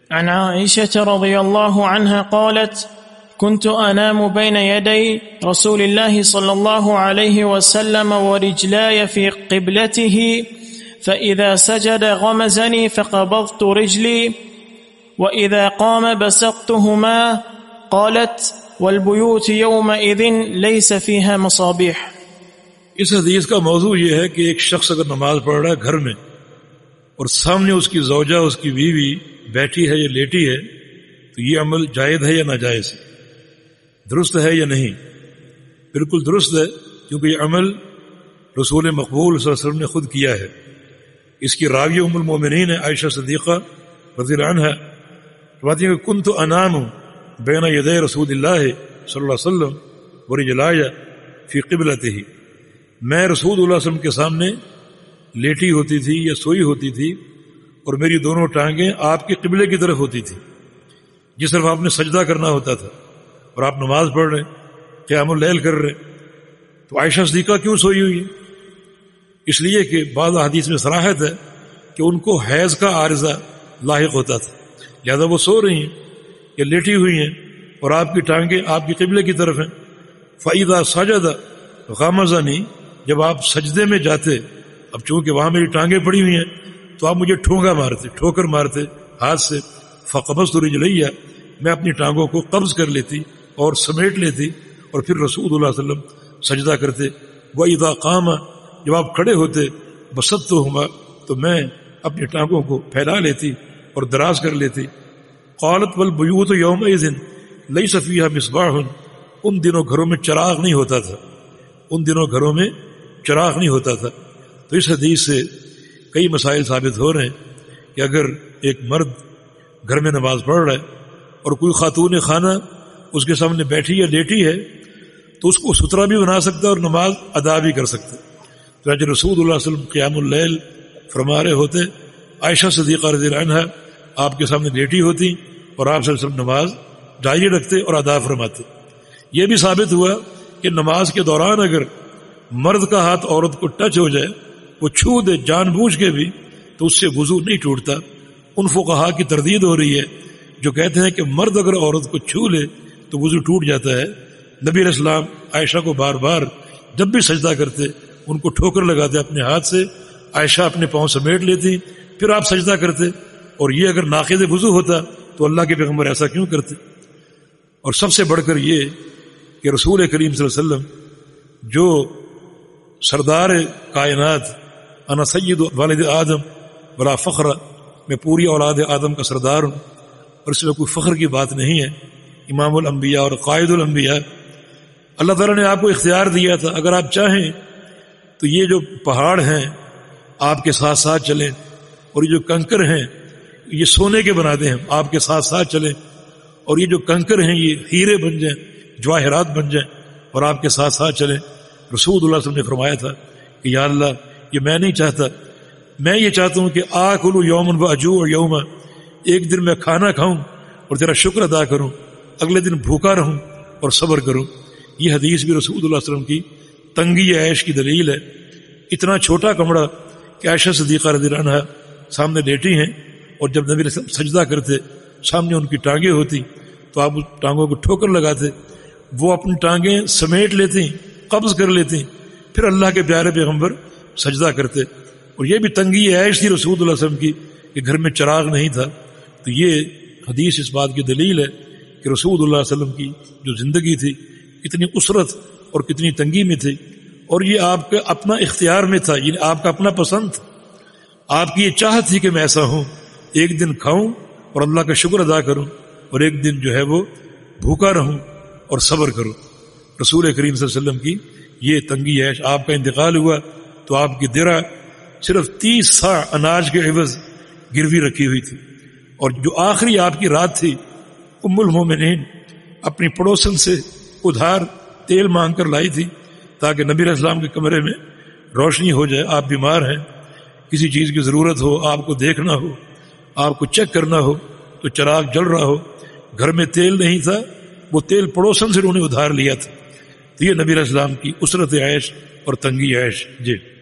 عن عائشة رضي الله عنها قالت كنت أنام بين يدي رسول الله صلى الله عليه وسلم ورجلاي في قبلته فإذا سجد غمزني فقبضت رجلي وإذا قام بسطتهما قالت والبيوت يومئذ ليس فيها مصابيح. اس حدیث کا موضوع یہ ہے کہ ایک شخص اگر نماز پڑھ رہا ہے گھر میں اور سامنے اس کی زوجہ اس کی بیوی بیٹھی ہے یا لیٹی ہے تو یہ عمل جائز ہے یا ناجائز ہے، درست ہے یا نہیں؟ بالکل درست ہے، کیونکہ یہ عمل رسول مقبول صلی اللہ علیہ وسلم نے خود کیا ہے. اس کی راوی ام المومنین ہے عائشہ صدیقہ رضی اللہ عنہا، فرماتی ہیں کہ کنت انام بین یدی رسول اللہ صلی اللہ علیہ وسلم ورجلای فی قبلتہ، میں رسول اللہ صلی اللہ علیہ وسلم کے سامنے لیٹی ہوتی تھی یا سوئی ہوتی تھی اور میری دونوں ٹانگیں آپ کے قبلے کی طرف ہوتی تھی، جس طرف آپ نے سجدہ کرنا ہوتا تھا، اور آپ نماز پڑھ رہے قیام اللیل کر رہے. تو عائشہ صدیقہ کیوں سوئی ہوئی ہے؟ اس لیے کہ بعض احادیث میں صراحت ہے کہ ان کو حیض کا عارضہ لاحق ہوتا تھا، لہذا وہ سو رہی ہیں یا لیٹی ہوئی ہیں اور آپ کی ٹانگیں آپ کی قبلے کی طرف ہیں. فَإِذَا سَجَدَ غَمَزَنِي، جب آپ سجدے میں جاتے، اب چونکہ وہاں میری ٹانگیں پڑی ہوئی ہیں تو آپ مجھے ٹھوکر مارتے ہاتھ سے. فَقَبَضْتُ رِجْلَيَّ، میں اپنی ٹانگوں کو قبض کر لیتی اور سمیٹ لیتی اور پھر رسول اللہ صلی اللہ علیہ وسلم سجدہ کرتے. وَإِذَا قَامَ، جب آپ کھڑے ہوتے، بَسَطْتُهُمَا، تو میں اپنی ٹانگوں کو پھیلا لیتی اور دراز کر لیتی. قالت والبیوت یومئذ لیس فیہا مصباح، ان دنوں گھروں میں چراغ نہیں ہوتا تھا، ان دنوں گھروں میں چراغ نہیں ہوتا تھا. تو اس حدیث سے کئی مسائل ثابت ہو رہے ہیں کہ اگر ایک مرد گھر میں نماز پڑھ رہا ہے اور کوئی خاتون خانہ اس کے سامنے بیٹھی یا لیٹی ہے تو اس کو ستھرا بھی بنا سکتا ہے اور نماز ادا بھی کر سکتا ہے. چنانچہ رسول اللہ صلی اللہ علیہ وسلم قیام اللیل فرما رہے ہوتے، عائشہ صدیقہ رضی اللہ عنہا آپ کے سامنے لیٹی ہوتی اور آپ صلی اللہ علیہ وسلم نماز جاری رکھتے اور ادا فرماتے. یہ بھی ثابت ہوا کہ نماز کے دوران اگر مرد کا ہاتھ عورت کو ٹچ ہو جائے، وہ چھو دے جان بوجھ کے بھی، تو اس سے وضو نہیں ٹوٹتا. ان فقہا کی تردید ہو رہی ہے جو کہتے ہیں کہ مرد اگر عورت کو چھو لے تو وضو ٹوٹ جاتا ہے. نبی علیہ السلام عائشہ کو بار بار جب بھی سجدہ کرتے ان کو ٹھوکر لگاتے اپنے ہاتھ سے، عائشہ اپنے پاؤں سمیٹ لیتی، پھر آپ سجدہ کرتے. اور یہ اگر ناقض وضو ہوتا تو اللہ کے پیغمبر ایسا کیوں کرتے؟ اور سب سے بڑھ کر یہ کہ رسول کریم صلی اللہ علیہ وسلم جو سردار کائنات، انا سید والد آدم ولا فخر، میں پوری اولاد آدم کا سردار ہوں اور اس میں کوئی فخر کی بات نہیں ہے، امام الانبیاء اور قائد الانبیاء. اللہ تعالیٰ نے آپ کو اختیار دیا تھا، اگر آپ چاہیں تو یہ جو پہاڑ ہیں آپ کے ساتھ ساتھ چلیں، اور یہ جو کنکر ہیں یہ سونے کے بنا دیں، آپ کے ساتھ ساتھ چلیں، اور یہ جو کنکر ہیں یہ ہیرے بن جائیں، جواہرات بن جائیں اور آپ کے ساتھ ساتھ چلیں. رسول اللہ صلی اللہ علیہ وسلم نے فرمایا تھا کہ یا اللہ یہ میں نہیں چاہتا، میں یہ چاہتا ہوں کہ آکلو یومن و اجوع یوما، ایک دن میں کھانا کھاؤں اور تیرا شکر ادا کروں، اگلے دن بھوکا رہوں اور صبر کروں. یہ حدیث بھی رسول اللہ صلی اللہ علیہ وسلم کی تنگی عیش کی دلیل ہے. اتنا چھوٹا کمرہ کہ عائشہ صدیقہ رضی اللہ عنہا سامنے لیٹی ہیں اور جب نبی علیہ السلام سجدہ کرتے سامنے ان کی ٹانگیں ہوتی تو آپ اس ٹانگوں کو ٹھوکر لگاتے، وہ اپنی ٹانگیں سمیٹ لیتی، قبض کر لیتی، پھر اللہ کے پیارے پیغمبر سجدہ کرتے. اور یہ بھی تنگی عیش تھی رسول اللہ علیہ وسلم کی کہ گھر میں چراغ نہیں تھا. تو یہ حدیث اس بات کی دلیل ہے کہ رسول اللہ علیہ وسلم کی جو زندگی تھی کتنی اسرت اور کتنی تنگی میں تھی، اور یہ آپ کے اپنا اختیار میں تھا، یعنی آپ کا اپنا پسند تھا. آپ کی یہ چاہت تھی کہ میں ایسا ہوں، ایک دن کھاؤں اور اللہ کا شکر ادا کروں، اور ایک دن جو ہے وہ بھوکا رہوں اور صبر کروں. رسول کریم صلی اللہ علیہ وسلم کی یہ تنگی عیش. آپ کا انتقال ہوا تو آپ کی درع صرف 30 صاع اناج کے عوض گروی رکھی ہوئی تھی، اور جو آخری آپ کی رات تھی ام المومنین اپنی پڑوسن سے ادھار تیل مانگ کر لائی تھی تاکہ نبی علیہ السلام کے کمرے میں روشنی ہو جائے. آپ بیمار ہیں، کسی چیز کی ضرورت ہو، آپ کو دیکھنا ہو، آپ کو چیک کرنا ہو تو چراغ جل رہا ہو، گھر میں تیل نہیں تھا، وہ تیل پڑوسن سے انہوں نے ادھار لیا تھا. تو یہ نبی علیہ السلام کی اسرت عیش اور تنگی عیش. جی